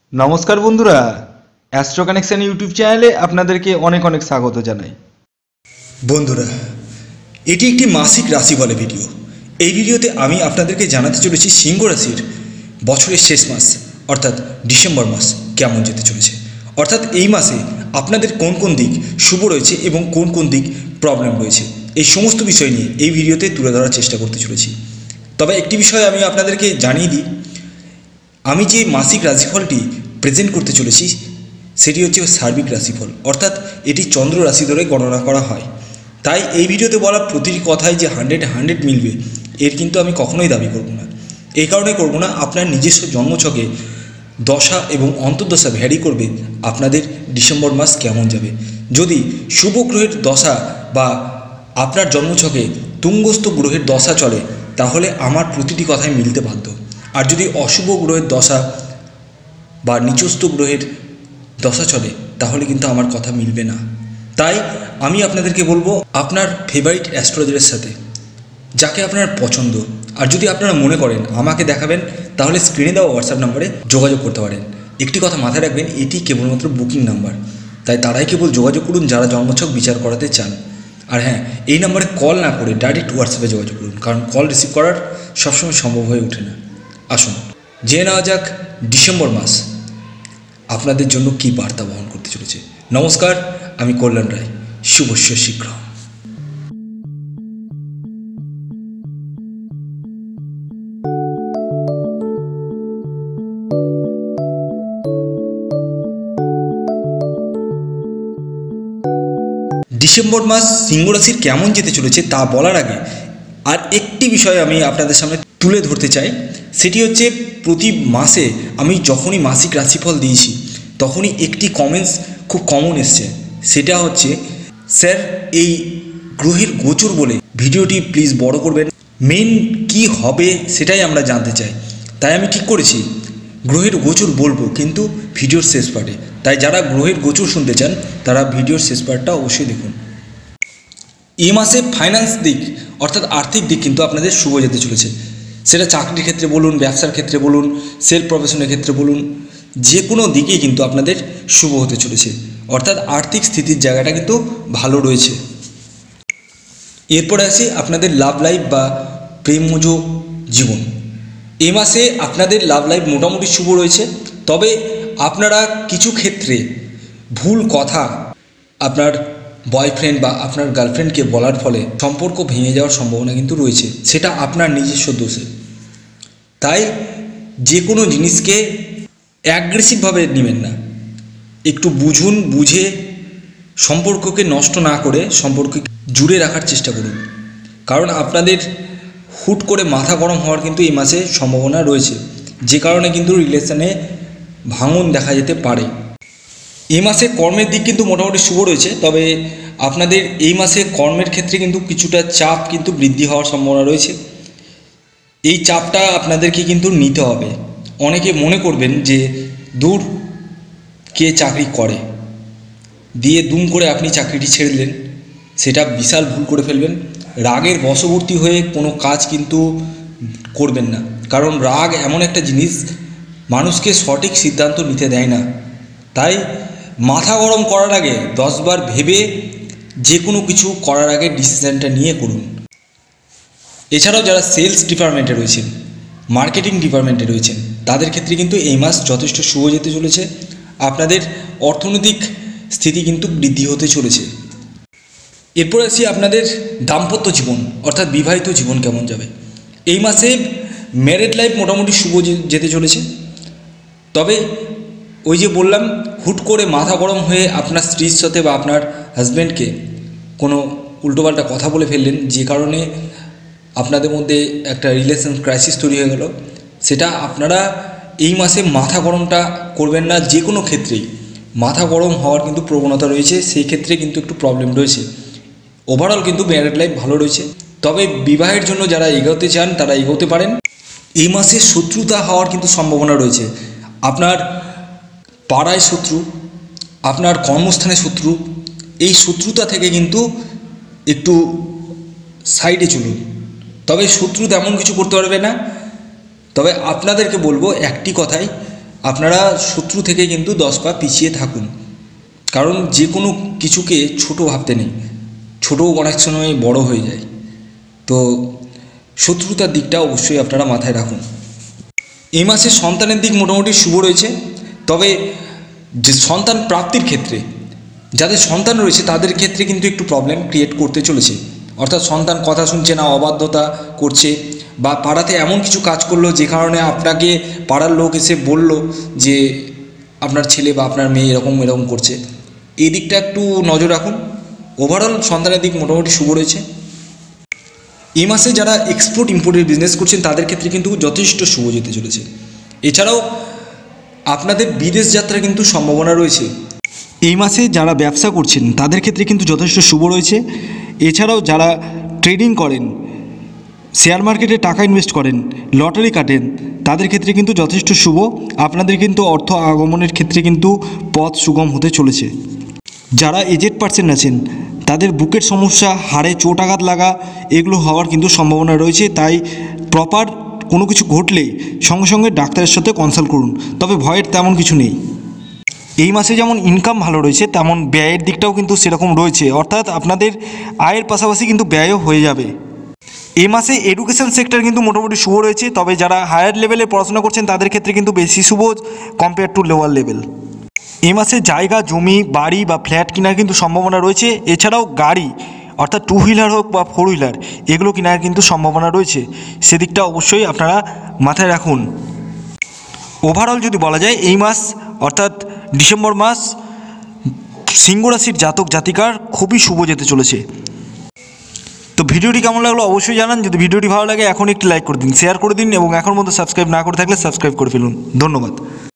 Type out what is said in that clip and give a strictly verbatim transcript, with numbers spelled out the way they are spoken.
নমস্কার বন্ধুরা, astro connection YouTube চ্যানেলে আপনাদেরকে অনেক অনেক স্বাগত জানাই। বন্ধুরা, এটি একটি মাসিক রাশি বলে ভিডিও। এই ভিডিওতে আমি আপনাদেরকে জানাতে চলেছি সিংহ রাশির বছরের শেষ মাস অর্থাৎ ডিসেম্বর মাস কেমন যেতে চলেছে, অর্থাৎ এই মাসে আপনাদের কোন কোন দিক শুভ রয়েছে এবং কোন কোন দিক প্রবলেম রয়েছে, এই সমস্ত বিষয় নিয়ে এই ভিডিওতে তুলে ধরার চেষ্টা করতে চলেছি। তবে একটি বিষয় আমি আপনাদেরকে জানিয়ে দিই, আমি যে মাসিক রাশিফলটি প্রেজেন্ট করতে চলেছি সেটি হচ্ছে সার্বিক রাশিফল, অর্থাৎ এটি চন্দ্র রাশি ধরে গণনা করা হয়। তাই এই ভিডিওতে বলা প্রতিটি কথাই যে হান্ড্রেড হান্ড্রেড মিলবে এর কিন্তু আমি কখনোই দাবি করব না। এই কারণে করব না, আপনার নিজস্ব জন্মছকে দশা এবং অন্তর্দশা ভ্যারি করবে আপনাদের ডিসেম্বর মাস কেমন যাবে। যদি শুভ গ্রহের দশা বা আপনার জন্মছকে তুঙ্গস্থ গ্রহের দশা চলে তাহলে আমার প্রতিটি কথাই মিলতে বাধ্য, আর যদি অশুভ গ্রহের দশা বা নিচস্থ গ্রহের দশা চলে তাহলে কিন্তু আমার কথা মিলবে না। তাই আমি আপনাদেরকে বলবো আপনার ফেভারিট অ্যাস্ট্রোলজারের সাথে, যাকে আপনার পছন্দ, আর যদি আপনারা মনে করেন আমাকে দেখাবেন তাহলে স্ক্রিনে দেওয়া হোয়াটসঅ্যাপ নাম্বারে যোগাযোগ করতে পারেন। একটি কথা মাথায় রাখবেন, এটি কেবলমাত্র বুকিং নাম্বার, তাই তারাই কেবল যোগাযোগ করুন যারা জন্মছক বিচার করাতে চান। আর হ্যাঁ, এই নাম্বারে কল না করে ডাইরেক্ট হোয়াটসঅ্যাপে যোগাযোগ করুন, কারণ কল রিসিভ করার সবসময় সম্ভব হয়ে ওঠে না। আসুন জেনে নেওয়া যাক ডিসেম্বর মাস আপনাদের জন্য কী বার্তা বহন করতে চলেছে। নমস্কার, আমি কল্যাণ রায়, শুভস্য শীঘ্র। ডিসেম্বর মাস সিংহ রাশির কেমন যেতে চলেছে তা বলার আগে আর একটি বিষয় আমি আপনাদের সামনে তুলে ধরতে চাই, সেটি হচ্ছে প্রতি মাসে আমি যখনই মাসিক রাশিফল দিয়েছি তখনই একটি কমেন্টস খুব কমন এসছে, সেটা হচ্ছে স্যার এই গ্রহের গোচর বলে ভিডিওটি প্লিজ বড় করবেন, মেন কি হবে সেটাই আমরা জানতে চাই। তাই আমি ঠিক করেছি গ্রহের গোচর বলবো কিন্তু ভিডিওর শেষ পার্টে, তাই যারা গ্রহের গোচর শুনতে চান তারা ভিডিওর শেষ পার্টটা অবশ্যই দেখুন। এই মাসে ফাইন্যান্স দিক অর্থাৎ আর্থিক দিক কিন্তু আপনাদের শুভ যেতে চলেছে, সেটা চাকরির ক্ষেত্রে বলুন, ব্যবসার ক্ষেত্রে বলুন, সেলফ প্রফেশনের ক্ষেত্রে বলুন, যে কোনো দিকেই কিন্তু আপনাদের শুভ হতে চলেছে, অর্থাৎ আর্থিক স্থিতির জায়গাটা কিন্তু ভালো রয়েছে। এরপরে আসি আপনাদের লাভ লাইফ বা প্রেমজ জীবন। এই মাসে আপনাদের লাভ লাইফ মোটামুটি শুভ রয়েছে, তবে আপনারা কিছু ক্ষেত্রে ভুল কথা আপনার বয়ফ্রেন্ড বা আপনার গার্লফ্রেন্ডকে বলার ফলে সম্পর্ক ভেঙে যাওয়ার সম্ভাবনা কিন্তু রয়েছে, সেটা আপনার নিজস্ব দোষে। তাই যে কোনো জিনিসকে অ্যাগ্রেসিভভাবে নেবেন না, একটু বুঝুন, বুঝে সম্পর্ককে নষ্ট না করে সম্পর্ককে জুড়ে রাখার চেষ্টা করুন, কারণ আপনাদের হুট করে মাথা গরম হওয়ার কিন্তু এই মাসে সম্ভাবনা রয়েছে, যে কারণে কিন্তু রিলেশনে ভাঙন দেখা যেতে পারে। এই মাসে কর্মের দিক কিন্তু মোটামুটি শুভ রয়েছে, তবে আপনাদের এই মাসে কর্মের ক্ষেত্রে কিন্তু কিছুটা চাপ কিন্তু বৃদ্ধি হওয়ার সম্ভাবনা রয়েছে। এই চাপটা আপনাদেরকে কিন্তু নিতে হবে। অনেকে মনে করবেন যে দূর কে চাকরি করে দিয়ে দুম করে আপনি চাকরিটি ছেড়ে দিলেন, সেটা বিশাল ভুল করে ফেলবেন। রাগের বশবর্তী হয়ে কোনো কাজ কিন্তু করবেন না, কারণ রাগ এমন একটা জিনিস মানুষকে সঠিক সিদ্ধান্ত নিতে দেয় না। তাই মাথা গরম করার আগে দশবার ভেবে যে কোনো কিছু করার আগে ডিসিশানটা নিয়ে করুন। এছাড়াও যারা সেলস ডিপার্টমেন্টে রয়েছেন, মার্কেটিং ডিপার্টমেন্টে রয়েছেন, তাদের ক্ষেত্রে কিন্তু এই মাস যথেষ্ট শুভ যেতে চলেছে। আপনাদের অর্থনৈতিক স্থিতি কিন্তু বৃদ্ধি হতে চলেছে। এরপর আসি আপনাদের দাম্পত্য জীবন অর্থাৎ বিবাহিত জীবন কেমন যাবে। এই মাসে ম্যারেড লাইফ মোটামুটি শুভ যেতে চলেছে, তবে ওই যে বললাম হুট করে মাথা গরম হয়ে আপনার স্ত্রীর সাথে বা আপনার হাজব্যান্ডকে কোনো উল্টোপাল্টা কথা বলে ফেললেন, যে কারণে আপনাদের মধ্যে একটা রিলেশন ক্রাইসিস তৈরি হয়ে গেল, সেটা আপনারা এই মাসে মাথা গরমটা করবেন না। যে কোনো ক্ষেত্রেই মাথা গরম হওয়ার কিন্তু প্রবণতা রয়েছে, সেই ক্ষেত্রে কিন্তু একটু প্রবলেম রয়েছে। ওভারঅল কিন্তু ম্যারেড লাইফ ভালো রয়েছে, তবে বিবাহের জন্য যারা এগোতে চান তারা এগোতে পারেন। এই মাসে শত্রুতা হওয়ার কিন্তু সম্ভাবনা রয়েছে, আপনার পাড়ায় শত্রু, আপনার কর্মস্থানে শত্রু, এই শত্রুতা থেকে কিন্তু একটু সাইডে চলুন। তবে শত্রু তেমন কিছু করতে পারবে না, তবে আপনাদেরকে বলবো একটি কথাই, আপনারা শত্রু থেকে কিন্তু দশ পা পিছিয়ে থাকুন, কারণ যে কোনো কিছুকে ছোট ভাবতে নেই, ছোটও অনেক সময় বড় হয়ে যায়। তো শত্রুতার দিকটা অবশ্যই আপনারা মাথায় রাখুন। এই মাসে সন্তানের দিক মোটামুটি শুভ রয়েছে, তবে যে সন্তান প্রাপ্তির ক্ষেত্রে যাদের সন্তান রয়েছে তাদের ক্ষেত্রে কিন্তু একটু প্রবলেম ক্রিয়েট করতে চলেছে। অর্থাৎ সন্তান কথা শুনছে না, অবাধ্যতা করছে, বা পাড়াতে এমন কিছু কাজ করলো যে কারণে আপনাকে পাড়ার লোক এসে বলল যে আপনার ছেলে বা আপনার মেয়ে এরকম এরকম করছে। এই দিকটা একটু নজর রাখুন। ওভারঅল সন্তানের দিক মোটামুটি শুভ রয়েছে। এই মাসে যারা এক্সপোর্ট ইম্পোর্টের বিজনেস করছেন তাদের ক্ষেত্রে কিন্তু যথেষ্ট শুভ যেতে চলেছে। এছাড়াও আপনাদের বিদেশ যাত্রার কিন্তু সম্ভাবনা রয়েছে। এই মাসে যারা ব্যবসা করছেন তাদের ক্ষেত্রে কিন্তু যথেষ্ট শুভ রয়েছে। এছাড়াও যারা ট্রেডিং করেন, শেয়ার মার্কেটে টাকা ইনভেস্ট করেন, লটারি কাটেন, তাদের ক্ষেত্রে কিন্তু যথেষ্ট শুভ। আপনাদের কিন্তু অর্থ আগমনের ক্ষেত্রে কিন্তু পথ সুগম হতে চলেছে। যারা এজেড পার্সন আছেন তাদের বুকের সমস্যা, হাড়ে চোট আঘাত লাগা, এগুলো হওয়ার কিন্তু সম্ভাবনা রয়েছে। তাই প্রপার কোনো কিছু ঘটলেই সঙ্গে সঙ্গে ডাক্তারের সাথে কনসাল্ট করুন, তবে ভয়ের তেমন কিছু নেই। এই মাসে যেমন ইনকাম ভালো রয়েছে তেমন ব্যয়ের দিকটাও কিন্তু সেরকম রয়েছে, অর্থাৎ আপনাদের আয়ের পাশাপাশি কিন্তু ব্যয়ও হয়ে যাবে। এই মাসে এডুকেশন সেক্টর কিন্তু মোটামুটি শুভ রয়েছে, তবে যারা হায়ার লেভেলে পড়াশোনা করছেন তাদের ক্ষেত্রে কিন্তু বেশি শুভ কম্পেয়ার টু লোয়ার লেভেল। এই মাসে জায়গা, জমি, বাড়ি বা ফ্ল্যাট কেনার কিন্তু সম্ভাবনা রয়েছে। এছাড়াও গাড়ি অর্থাৎ টু হুইলার হোক বা ফোর হুইলার এগুলো কেনার কিন্তু সম্ভাবনা রয়েছে, সেদিকটা অবশ্যই আপনারা মাথায় রাখুন। ওভারঅল যদি বলা যায় এই মাস অর্থাৎ ডিসেম্বর মাস সিংহ রাশির জাতক জাতিকার খুবই শুভ যেতে চলেছে। তো ভিডিওটি কেমন লাগলো অবশ্যই জানান। যদি ভিডিওটি ভালো লাগে এখন একটি লাইক করে দিন, শেয়ার করে দিন এবং এখন মতো সাবস্ক্রাইব না করে থাকলে সাবস্ক্রাইব করে ফেলুন। ধন্যবাদ।